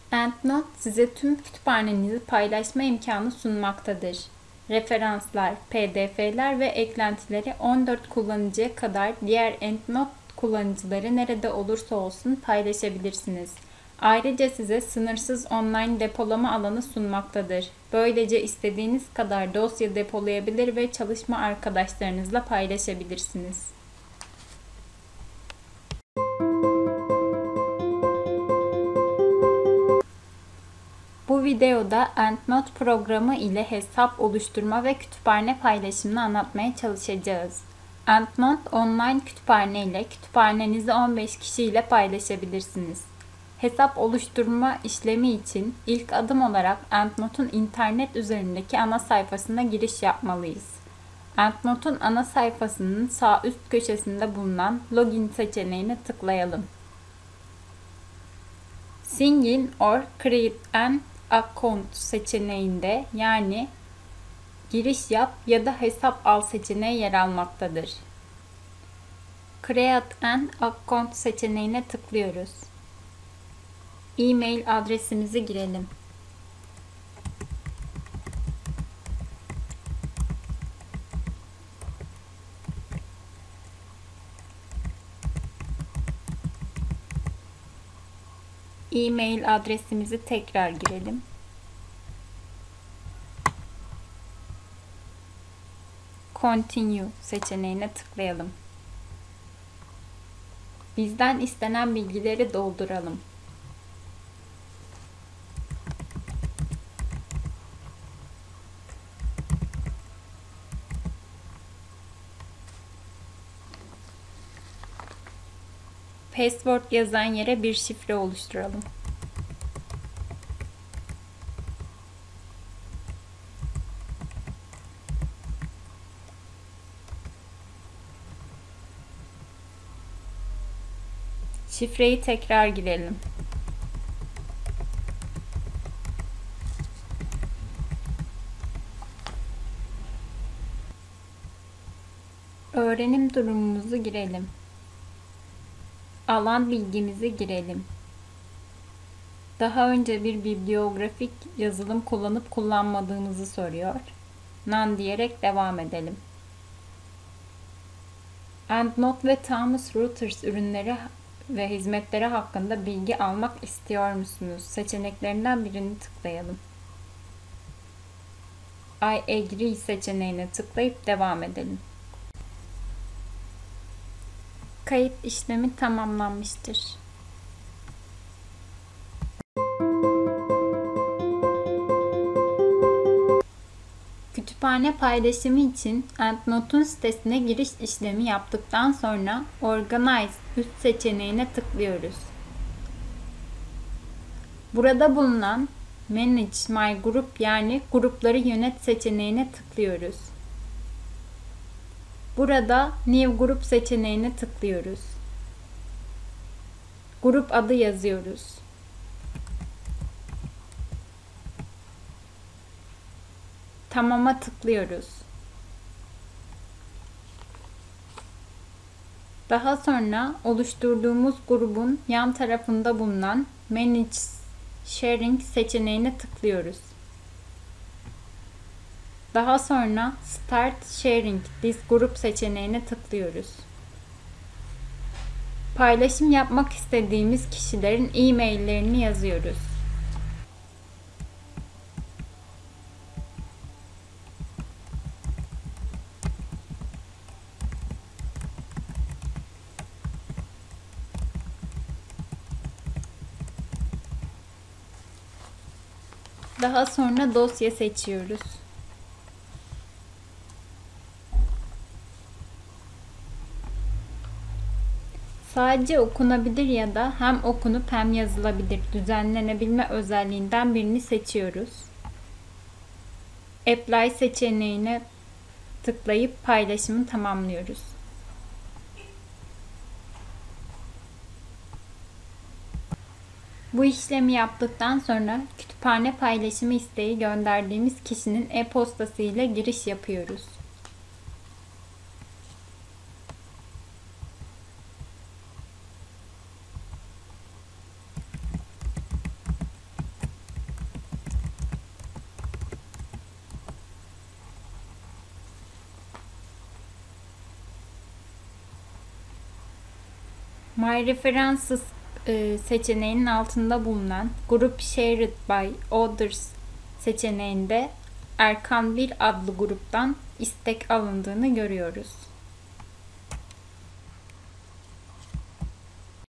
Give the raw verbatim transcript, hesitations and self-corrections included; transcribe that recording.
EndNote size tüm kütüphanenizi paylaşma imkanı sunmaktadır. Referanslar, P D F'ler ve eklentileri on dört kullanıcıya kadar diğer EndNote kullanıcıları nerede olursa olsun paylaşabilirsiniz. Ayrıca size sınırsız online depolama alanı sunmaktadır. Böylece istediğiniz kadar dosya depolayabilir ve çalışma arkadaşlarınızla paylaşabilirsiniz. Bu videoda EndNote programı ile hesap oluşturma ve kütüphane paylaşımını anlatmaya çalışacağız. EndNote online kütüphane ile kütüphanenizi on beş kişiyle paylaşabilirsiniz. Hesap oluşturma işlemi için ilk adım olarak EndNote'un internet üzerindeki ana sayfasına giriş yapmalıyız. EndNote'un ana sayfasının sağ üst köşesinde bulunan Login seçeneğine tıklayalım. Sign in or create an account seçeneğinde yani giriş yap ya da hesap al seçeneği yer almaktadır. Create an account seçeneğine tıklıyoruz. E-mail adresimizi girelim. E-mail adresimizi tekrar girelim. Continue seçeneğine tıklayalım. Bizden istenen bilgileri dolduralım. Password yazan yere bir şifre oluşturalım. Şifreyi tekrar girelim. Öğrenim durumumuzu girelim. Alan bilgimizi girelim. Daha önce bir bibliografik yazılım kullanıp kullanmadığımızı soruyor. None diyerek devam edelim. EndNote ve Thomas Reuters ürünleri ve hizmetleri hakkında bilgi almak istiyor musunuz? Seçeneklerinden birini tıklayalım. I agree seçeneğine tıklayıp devam edelim. Kayıt işlemi tamamlanmıştır. Kütüphane paylaşımı için EndNote'un sitesine giriş işlemi yaptıktan sonra Organize üst seçeneğine tıklıyoruz. Burada bulunan Manage My Group yani grupları yönet seçeneğine tıklıyoruz. Burada New Group seçeneğine tıklıyoruz. Grup adı yazıyoruz. Tamam'a tıklıyoruz. Daha sonra oluşturduğumuz grubun yan tarafında bulunan Manage Sharing seçeneğine tıklıyoruz. Daha sonra Start Sharing This Group seçeneğine tıklıyoruz. Paylaşım yapmak istediğimiz kişilerin e-maillerini yazıyoruz. Daha sonra dosya seçiyoruz. Sadece okunabilir ya da hem okunup hem yazılabilir düzenlenebilme özelliğinden birini seçiyoruz. Apply seçeneğine tıklayıp paylaşımı tamamlıyoruz. Bu işlemi yaptıktan sonra kütüphane paylaşımı isteği gönderdiğimiz kişinin e-postası ile giriş yapıyoruz. My References e, seçeneğinin altında bulunan Group Shared by Others seçeneğinde Erkan bir adlı gruptan istek alındığını görüyoruz.